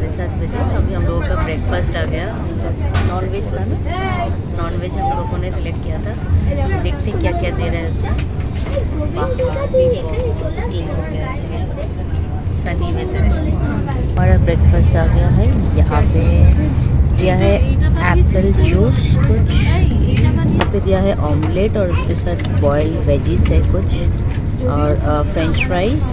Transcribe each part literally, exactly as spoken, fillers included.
साढ़े सात बजे। अभी हम लोगों का ब्रेकफास्ट आ गया। नॉन वेज था ना, नॉन वेज हम लोगों ने सिलेक्ट किया था। देखते क्या क्या दे रहा है उसमें। Sunny weather. हमारा ब्रेकफास्ट आ गया है। यहाँ पे दिया है एप्पल जूस कुछ, यहाँ पे दिया है ऑमलेट और उसके साथ बॉइल्ड वेजीज है कुछ, और फ्रेंच फ्राइज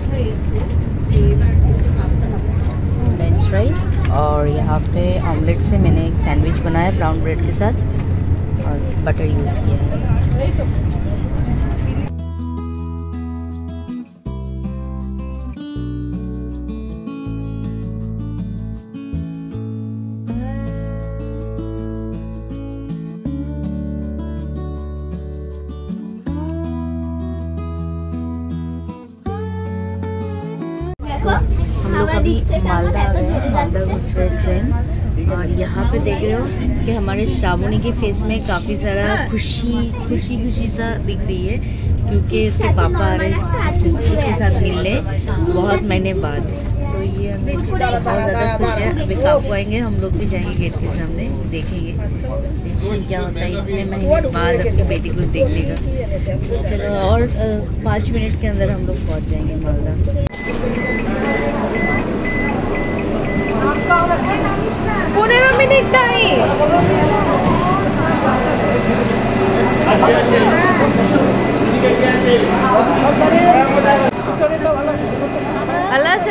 फ्रेंच फ्राइज और यहाँ पे ऑमलेट से मैंने एक सैंडविच बनाया ब्राउन ब्रेड के साथ और बटर यूज़ किया है। हम लोग अभी मालदा आ गए हैं, मालदा गुजरात ट्रेन। और यहाँ पे देख रहे हो कि हमारे श्रावणी के फेस में काफ़ी सारा खुशी खुशी खुशी सा दिख रही है, क्योंकि उसके पापा आ रहे हैं उसके साथ मिलने बहुत महीने बाद। तो ये बहुत ज़्यादा खुश है। अभी काकू आएंगे, हम लोग भी जाएंगे गेट के सामने, देखेंगे क्या होता है इतने महीने बाद अपनी बेटी को देखने का। चलो, और पाँच मिनट के अंदर हम लोग पहुँच जाएंगे मालदा। পনেরো মিনিট টাইম। ভালো আছো?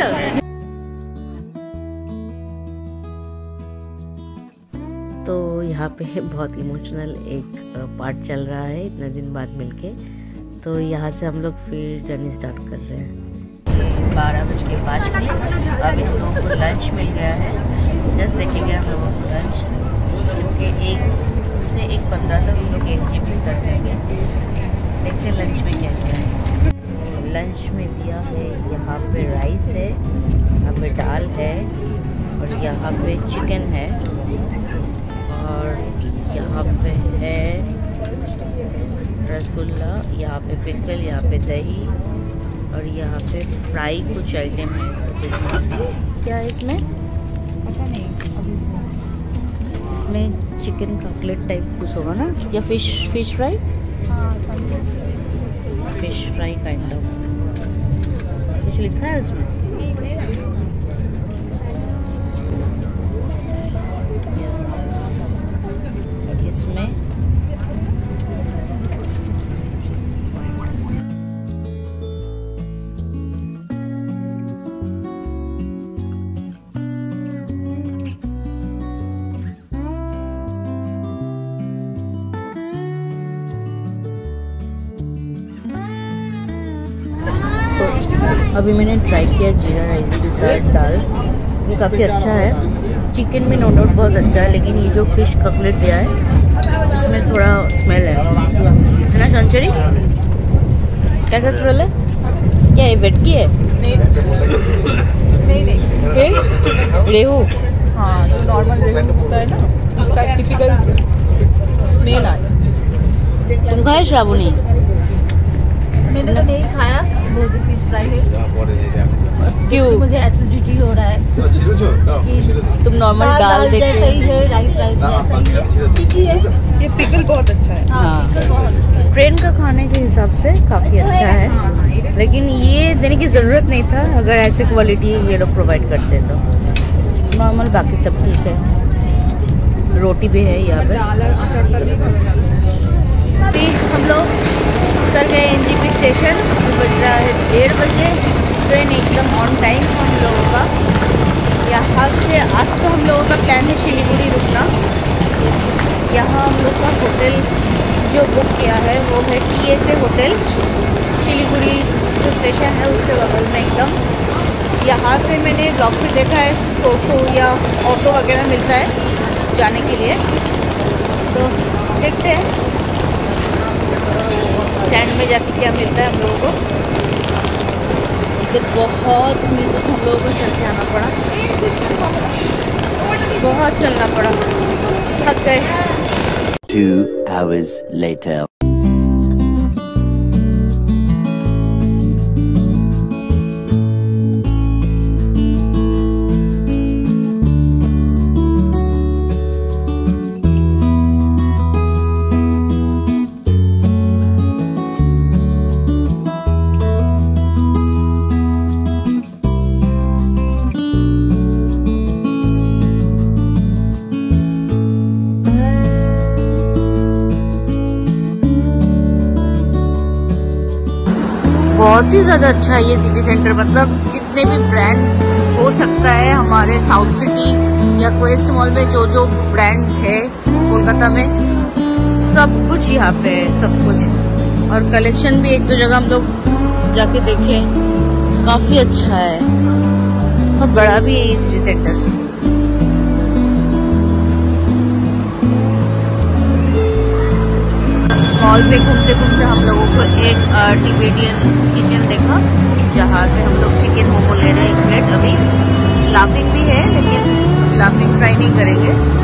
तो यहाँ पे बहुत इमोशनल एक पार्ट चल रहा है इतने दिन बाद मिलके। तो यहाँ से हम लोग फिर जर्नी स्टार्ट कर रहे हैं। बारह बज के पाँच मिनट अभी हम लोगों को लंच मिल गया है। जस्ट देखेंगे हम लोगों को लंच, क्योंकि एक से एक पंद्रह तक हम लोग एक जी बी कर जाएंगे। देखते हैं लंच में क्या क्या है। लंच में दिया है यहाँ पे राइस है, यहाँ पे दाल है और यहाँ पे चिकन है और यहाँ पे है रसगुल्ला, यहाँ पे पिकल, यहाँ पे दही और यहाँ पे फ्राई कुछ आइटम है। क्या है इसमें? पता नहीं। इसमें चिकन कटलेट टाइप कुछ होगा ना, या फिश फिश फ्राई? हाँ, फिश फ्राई काइंड ऑफ कुछ लिखा है उसमें। इसमें अभी मैंने ट्राई किया जीरा राइस के साथ दाल, ये काफ़ी अच्छा है। चिकन में नो डाउट बहुत अच्छा है, लेकिन ये जो फिश कटलेट दिया है उसमें थोड़ा स्मेल है है ना संचरी? कैसा स्मेल है? क्या ये वेटकी है? नहीं नहीं नहीं। फिर रेहू? हाँ, जो नॉर्मल रेहू होता है ना, उसका टिपिकल स्मेल आ रहा है। तुम खाए श्रावणी? मैंने तो नहीं खाया वो जो फिश फ्राई है। क्यों? मुझे एसिडिटी हो रहा है। तुम नॉर्मल दाल देखते जैसा ही है, राइस राइस जैसा ही है। ये पिकल बहुत अच्छा है। हाँ, ट्रेन का खाने के हिसाब से काफ़ी अच्छा है, लेकिन ये देने की ज़रूरत नहीं था अगर ऐसे क्वालिटी ये लोग प्रोवाइड करते तो। नॉर्मल बाकी सब ठीक है। रोटी भी है यहाँ पे। अभी हम लोग उतर गए एनजीपी स्टेशन। बज रहा है डेढ़ बजे। ट्रेन एकदम ऑन टाइम हम लोगों का। यहाँ से आज तो हम लोगों का प्लान है शिलीगुड़ी रुकना। यहाँ हम लोग का होटल जो बुक किया है वो है T S A hotel, Siliguri जो स्टेशन है उसके बगल में एकदम। यहाँ से मैंने ब्लॉग पे देखा है टोटो या ऑटो वगैरह मिलता है जाने के लिए, तो देखते हैं स्टैंड में जाके क्या मिलता है हम लोगों को। इसे बहुत उम्मीद से हम लोगों को चल के आना पड़ा, बहुत चलना पड़ा, थक गए। Two hours later. बहुत ही ज्यादा अच्छा है ये सिटी सेंटर। मतलब जितने भी ब्रांड्स हो सकता है हमारे साउथ सिटी या क्वेस्ट मॉल में जो जो ब्रांड्स है कोलकाता में, सब कुछ यहाँ पे है, सब कुछ। और कलेक्शन भी एक दो जगह हम लोग जाके देखे, काफी अच्छा है और बड़ा भी है ये सिटी सेंटर। मॉल पे घूमते घूमते हम लोगों को एक टिबेटियन किचन देखा, जहाँ से हम लोग चिकन मोमो ले रहे हैं एक प्लेट। अभी लाफिंग भी है लेकिन लाफिंग ट्राई नहीं करेंगे।